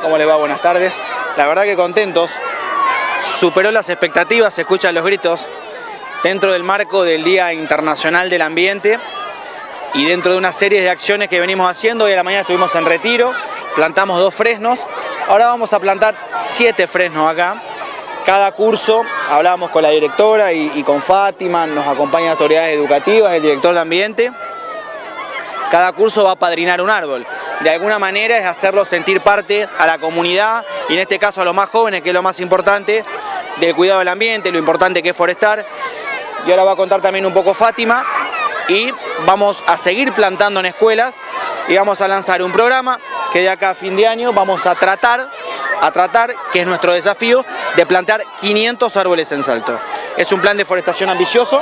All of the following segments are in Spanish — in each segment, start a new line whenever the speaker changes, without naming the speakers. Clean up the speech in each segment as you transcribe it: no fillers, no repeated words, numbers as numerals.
¿Cómo le va? Buenas tardes. La verdad que contentos. Superó las expectativas, se escuchan los gritos. Dentro del marco del Día Internacional del Ambiente y dentro de una serie de acciones que venimos haciendo. Hoy a la mañana estuvimos en Retiro, plantamos 2 fresnos. Ahora vamos a plantar 7 fresnos acá. Cada curso, hablábamos con la directora y con Fátima, nos acompañan autoridades educativas, el director de ambiente. Cada curso va a apadrinar un árbol. De alguna manera es hacerlo sentir parte a la comunidad y en este caso a los más jóvenes, que es lo más importante, del cuidado del ambiente, lo importante que es forestar. Y ahora va a contar también un poco Fátima y vamos a seguir plantando en escuelas y vamos a lanzar un programa que de acá a fin de año vamos a tratar, que es nuestro desafío, de plantar 500 árboles en Salto. Es un plan de forestación ambicioso,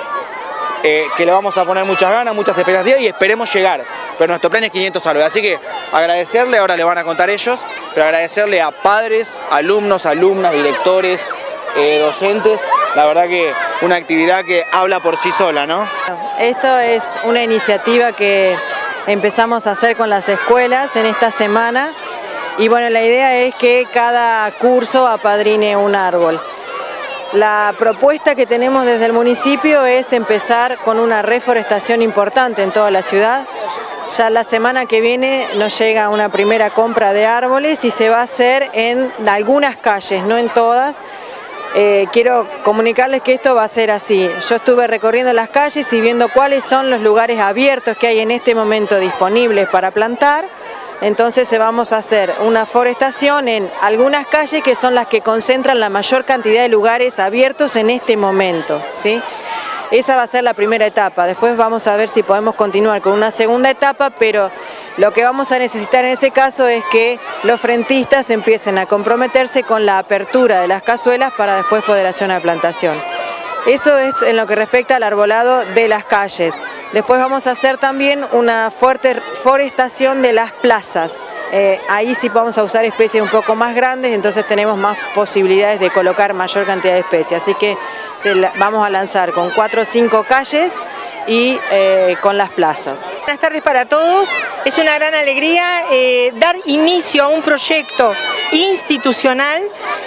que le vamos a poner muchas ganas, muchas expectativas y esperemos llegar. Pero nuestro plan es 500 árboles, así que agradecerle, ahora le van a contar ellos, pero agradecerle a padres, alumnos, alumnas, directores, docentes. La verdad que una actividad que habla por sí sola, ¿no?
Esto es una iniciativa que empezamos a hacer con las escuelas en esta semana. Y bueno, la idea es que cada curso apadrine un árbol. La propuesta que tenemos desde el municipio es empezar con una reforestación importante en toda la ciudad. Ya la semana que viene nos llega una primera compra de árboles y se va a hacer en algunas calles, no en todas. Quiero comunicarles que esto va a ser así. Yo estuve recorriendo las calles y viendo cuáles son los lugares abiertos que hay en este momento disponibles para plantar. Entonces vamos a hacer una forestación en algunas calles que son las que concentran la mayor cantidad de lugares abiertos en este momento, ¿sí? Esa va a ser la primera etapa. Después vamos a ver si podemos continuar con una segunda etapa, pero lo que vamos a necesitar en ese caso es que los frentistas empiecen a comprometerse con la apertura de las cazuelas para después poder hacer una plantación. Eso es en lo que respecta al arbolado de las calles. Después vamos a hacer también una fuerte forestación de las plazas. Ahí sí vamos a usar especies un poco más grandes, entonces tenemos más posibilidades de colocar mayor cantidad de especies. Así que vamos a lanzar con 4 o 5 calles y con las plazas.
Buenas tardes para todos. Es una gran alegría dar inicio a un proyecto institucional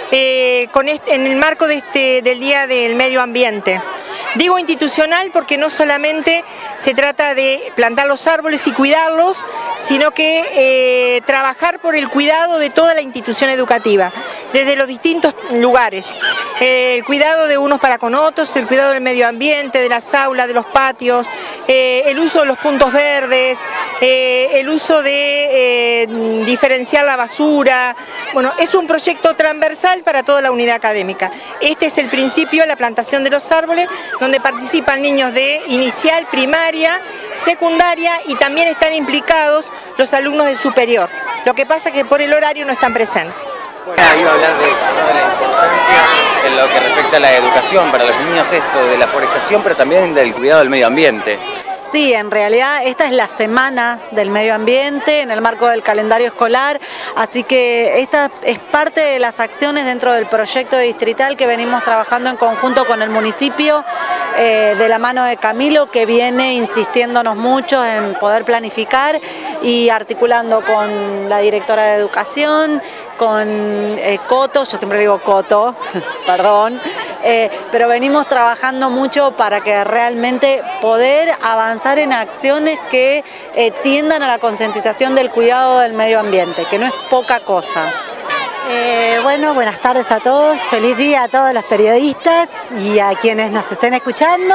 en el marco del Día del Medio Ambiente. Digo institucional porque no solamente se trata de plantar los árboles y cuidarlos, sino que trabajar por el cuidado de toda la institución educativa, desde los distintos lugares. El cuidado de unos para con otros, el cuidado del medio ambiente, de las aulas, de los patios, el uso de los puntos verdes, el uso de diferenciar la basura. Bueno, es un proyecto transversal para toda la unidad académica. Este es el principio, la plantación de los árboles, donde participan niños de inicial, primaria, secundaria y también están implicados los alumnos de superior. Lo que pasa es que por el horario no están presentes.
Bueno, iba a hablar de eso, ¿no? De la importancia en lo que respecta a la educación para los niños, esto de la forestación, pero también del cuidado del medio ambiente.
Sí, en realidad esta es la semana del medio ambiente en el marco del calendario escolar, así que esta es parte de las acciones dentro del proyecto distrital que venimos trabajando en conjunto con el municipio, de la mano de Camilo, que viene insistiéndonos mucho en poder planificar y articulando con la directora de educación, con Coto, yo siempre digo Coto, perdón, pero venimos trabajando mucho para que realmente poder avanzar en acciones que tiendan a la concientización del cuidado del medio ambiente, que no es poca cosa. Bueno, buenas tardes a todos, feliz día a todos los periodistas y a quienes nos estén escuchando.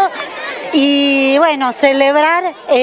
Y bueno, celebrar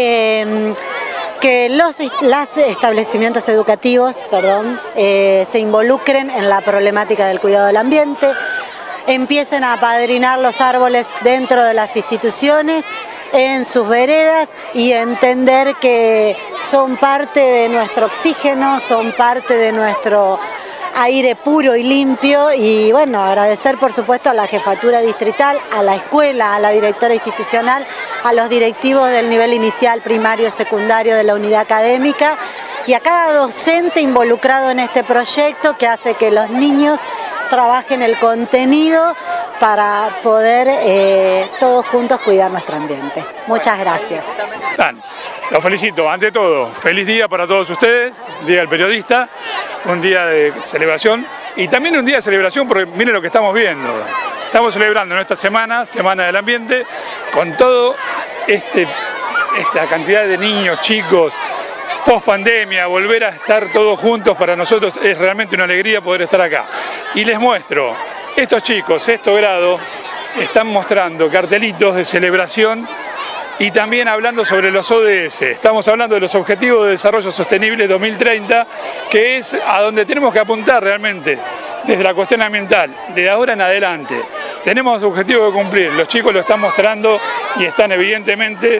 que los establecimientos educativos se involucren en la problemática del cuidado del ambiente, empiecen a apadrinar los árboles dentro de las instituciones, en sus veredas y entender que son parte de nuestro oxígeno, son parte de nuestro aire puro y limpio. Y bueno, agradecer por supuesto a la jefatura distrital, a la escuela, a la directora institucional, a los directivos del nivel inicial, primario, secundario de la unidad académica y a cada docente involucrado en este proyecto que hace que los niños trabajen el contenido para poder todos juntos cuidar nuestro ambiente. Muchas gracias.
Los felicito, ante todo, feliz día para todos ustedes, Día del Periodista, un día de celebración y también un día de celebración porque miren lo que estamos viendo. Estamos celebrando nuestra semana, Semana del Ambiente, con todo esta cantidad de niños, chicos, post pandemia, volver a estar todos juntos para nosotros es realmente una alegría poder estar acá. Y les muestro, estos chicos, sexto grado, están mostrando cartelitos de celebración y también hablando sobre los ODS. Estamos hablando de los Objetivos de Desarrollo Sostenible 2030, que es a donde tenemos que apuntar realmente, desde la cuestión ambiental, de ahora en adelante. Tenemos objetivos que cumplir, los chicos lo están mostrando y están evidentemente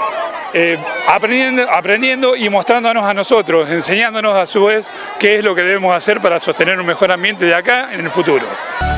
aprendiendo y mostrándonos a nosotros, enseñándonos a su vez qué es lo que debemos hacer para sostener un mejor ambiente de acá en el futuro.